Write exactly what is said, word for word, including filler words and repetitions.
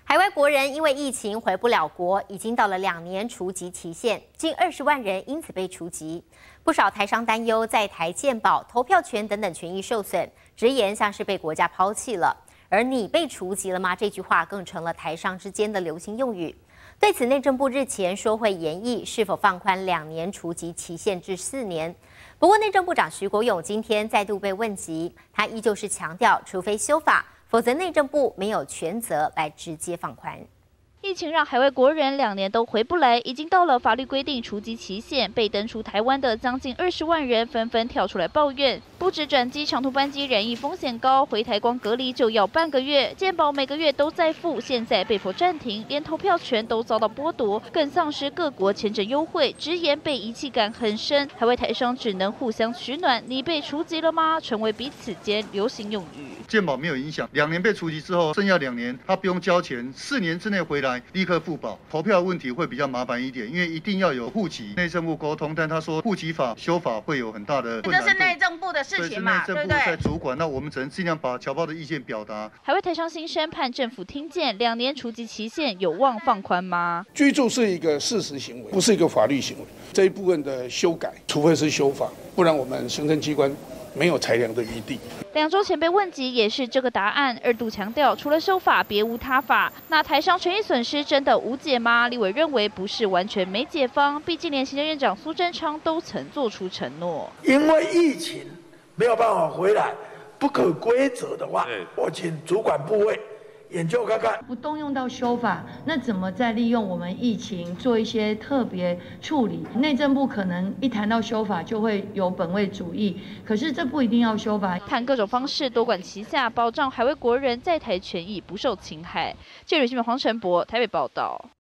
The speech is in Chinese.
海外国人因为疫情回不了国，已经到了两年除籍期限，近二十万人因此被除籍。不少台商担忧在台健保、投票权等等权益受损，直言像是被国家抛弃了。而你被除籍了吗？这句话更成了台商之间的流行用语。对此，内政部日前说会研议是否放宽两年除籍期限至四年。不过，内政部长徐国勇今天再度被问及，他依旧是强调，除非修法，否则内政部没有权责来直接放宽。 疫情让海外国人两年都回不来，已经到了法律规定除籍期限，被登出台湾的将近二十万人纷纷跳出来抱怨，不止转机长途班机染疫风险高，回台光隔离就要半个月，健保每个月都在付，现在被迫暂停，连投票权都遭到剥夺，更丧失各国签证优惠，直言被遗弃感很深。海外台商只能互相取暖，你被除籍了吗？成为彼此间流行用语。 健保没有影响，两年被除籍之后，剩下两年他不用交钱，四年之内回来。立刻复保，投票问题会比较麻烦一点，因为一定要有户籍，内政部沟通，但他说户籍法修法会有很大的困难度。 这是内政部的事情嘛， 对不对？内政部在主管，那我们只能尽量把侨胞的意见表达。 海外台商心声盼政府听见，两年除籍期限有望放宽吗？ 居住是一个事实行为，不是一个法律行为，这一部分的修改，除非是修法，不然我们行政机关没有裁量的余地。 两周前被问及也是这个答案，二度强调除了修法别无他法。那台商权益损失真的无解吗？立委认为不是完全没解方，毕竟连行政院长苏贞昌都曾做出承诺。 因为疫情没有办法回来，不可归责的话，我请主管部位研究看看， 不动用到修法，那怎么再利用我们疫情做一些特别处理？内政部可能一谈到修法就会有本位主义，可是这不一定要修法， 看各种方式多管齐下，保障海外国人在台权益不受侵害。记者新闻黄晨博台北报道。